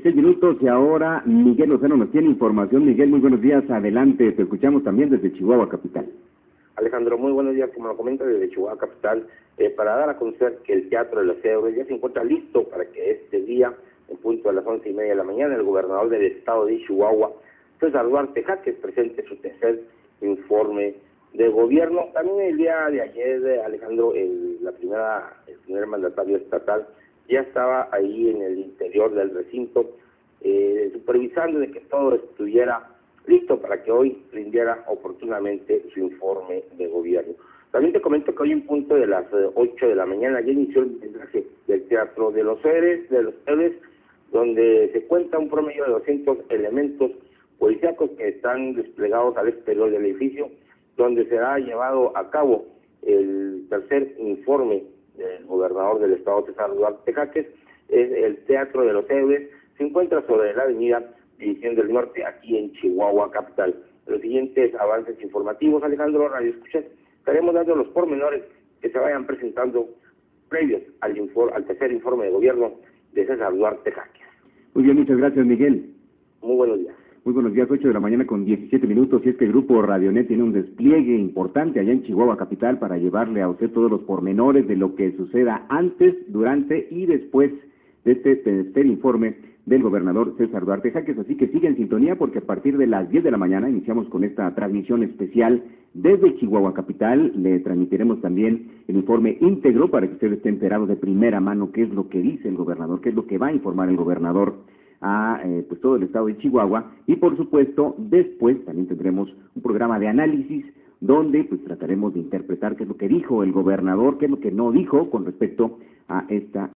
16 minutos y ahora Miguel Lozano nos tiene información. Miguel, muy buenos días, adelante, te escuchamos también desde Chihuahua Capital. Alejandro, muy buenos días, como lo comenta desde Chihuahua Capital, para dar a conocer que el Teatro de los Héroes ya se encuentra listo para que este día, en punto a las 11:30 de la mañana, el gobernador del estado de Chihuahua, César Duarte Jaques, presente su tercer informe de gobierno. También el día de ayer, Alejandro, el primer mandatario estatal ya estaba ahí en el interior del recinto, supervisando de que todo estuviera listo para que hoy rindiera oportunamente su informe de gobierno. También te comento que hoy en punto de las 8 de la mañana ya inició el mensaje del Teatro de los Héroes, donde se cuenta un promedio de 200 elementos policíacos que están desplegados al exterior del edificio, donde será llevado a cabo el tercer informe del gobernador del estado, César Duarte Jaques. Es el Teatro de los Héroes, se encuentra sobre la avenida División del Norte, aquí en Chihuahua Capital. Los siguientes avances informativos, Alejandro, Radio Escuchas, estaremos dando los pormenores que se vayan presentando previos al tercer informe de gobierno de César Duarte Jaques. Muy bien, muchas gracias, Miguel. Muy buenos días. Muy buenos días, 8 de la mañana con 17 minutos, y es que el Grupo Radionet tiene un despliegue importante allá en Chihuahua Capital para llevarle a usted todos los pormenores de lo que suceda antes, durante y después de este tercer informe del gobernador César Duarte Jaques. Así que sigue en sintonía porque a partir de las 10 de la mañana iniciamos con esta transmisión especial desde Chihuahua Capital. Le transmitiremos también el informe íntegro para que usted esté enterado de primera mano qué es lo que dice el gobernador, qué es lo que va a informar el gobernador a pues todo el estado de Chihuahua. Y por supuesto después también tendremos un programa de análisis donde pues trataremos de interpretar qué es lo que dijo el gobernador, qué es lo que no dijo con respecto a esta